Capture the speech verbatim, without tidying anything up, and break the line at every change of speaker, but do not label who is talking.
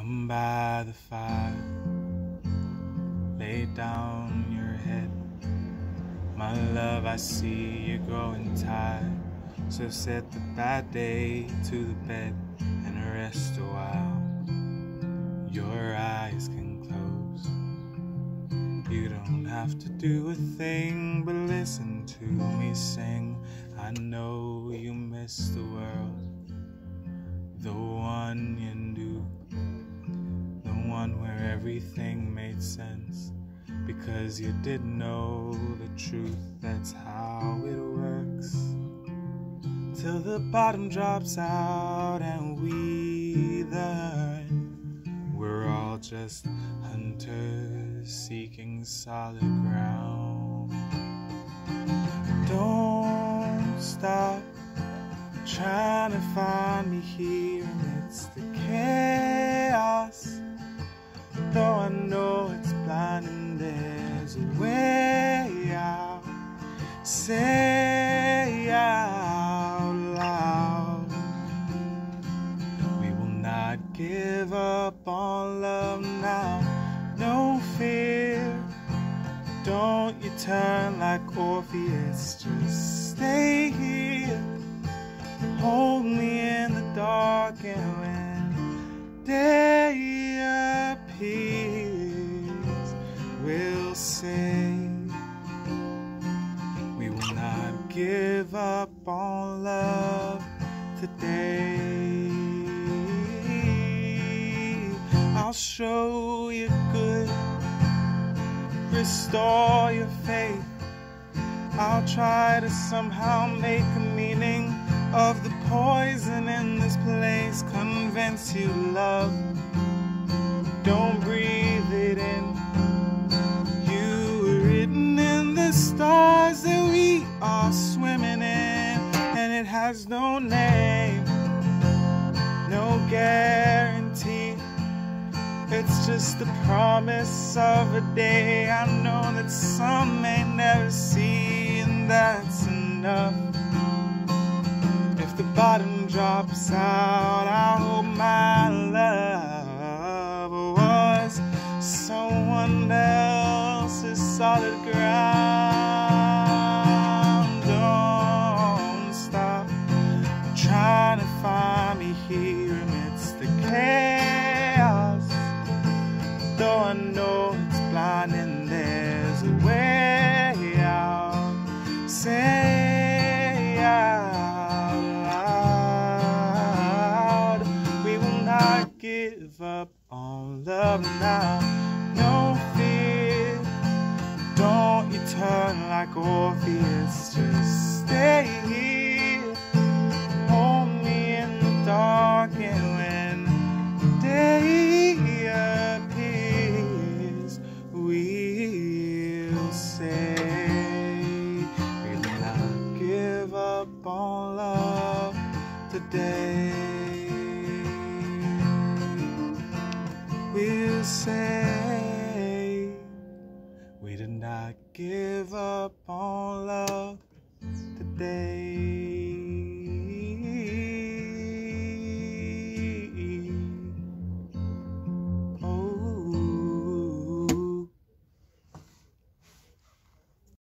Come by the fire, lay down your head. My love, I see you're growing tired, so set the bad day to the bed and rest a while. Your eyes can close. You don't have to do a thing but listen to me sing. I know you miss the world, the one you knew, the one where everything made sense, because you didn't know the truth. That's how it works, till the bottom drops out and we learn we're all just hunters seeking solid ground. Don't stop trying to find me here amidst the chaos, though I know it's blind and there's a way out. Say out loud, we will not give up on love now. No fear, don't you turn like Orpheus, just stay here. Hold me in the dark, and when day appears, we'll say we will not give up on love today. I'll show you good, restore your faith. I'll try to somehow make a meaning of the poison in this place. Convince you love, don't breathe it in. You were written in the stars that we are swimming in, and it has no name, no guarantee. It's just the promise of a day I know that some may never see, and that's enough. If the bottom drops out, I hope my love was someone else's solid ground. Don't stop trying to find me here amidst the chaos, though I know it's blind and there's a way out. Say out loud, we will not give up on love now. No fear, don't you turn like Orpheus, just stay here. Hold me in the dark, and when day appears, we'll say we will not give up on love today. We'll say we did not give up on love today.